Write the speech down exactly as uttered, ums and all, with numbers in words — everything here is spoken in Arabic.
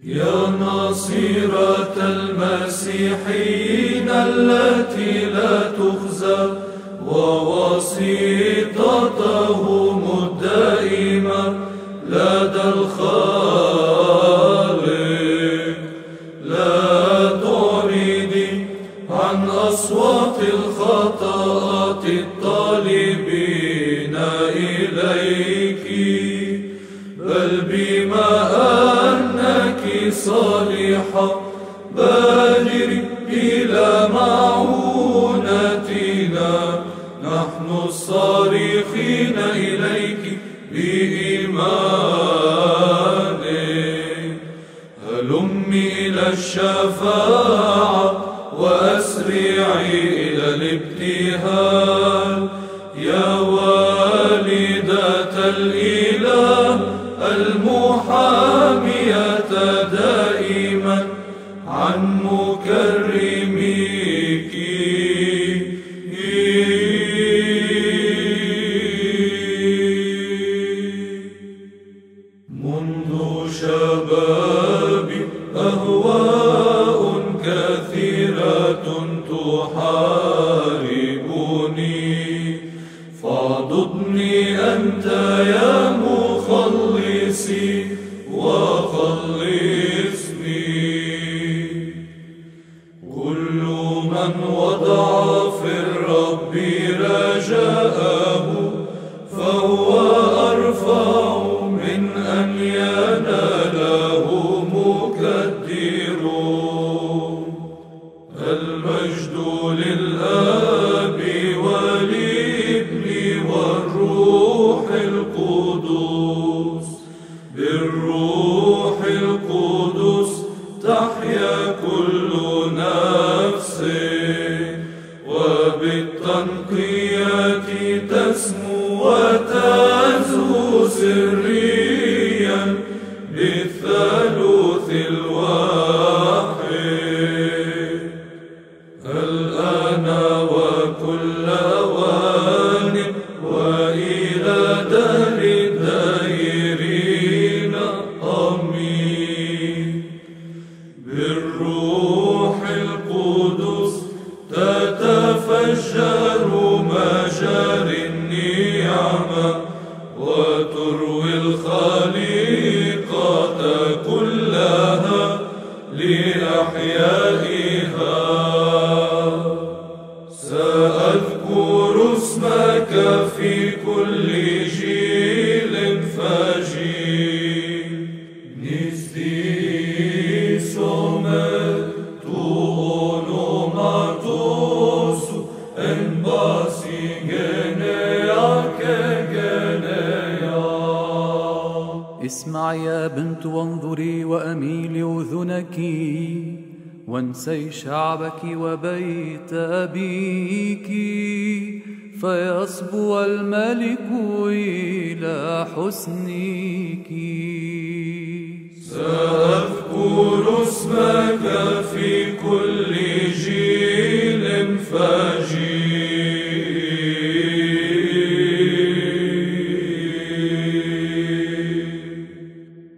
يا ناصرة المسيحيين التي لا تخزى وواسطتهم الدائمة لدى الخالق، لا تعرضي عن أصوات الخطاءات الطالبين إليك، بل بما أنك صالحة بادري إلى معونتنا نحن الصارخين إليك بإيمان. هلمي إلى الشفاعة وأسرعي إلى الابتهال يا والدة الإله المحامية دائما عن مكرميك. منذ شبابي أهواء كثيرة تحاربني، فاعضدني أنت يا مخلصي وخلصني. كل من وضع في الرب رجاءه فهو أرفع من أن يناله مكدرون. المجد للآب والابن والروح القدس، بالروح القدس تحيا كل نفس، وبالتنقية تسمو وتزهو سريا بالثالوث الواحد، الآن وكل أوان وإلى دهر الدائرين آمين. بالروح القدس تتفجر مجاري النعمة وتروي الخليقة كلها لأحيائها. سأذكر اسمك في كل جيل فجيل. نزدي سومت تونوماتوس انباسي جنيا كجنيا. اسمع يا بنت وانظري وأميلي أذنك، وانسي شعبك وبيت أبيك، فيصبو الملك إلى حسنك. سأذكر اسمك في كل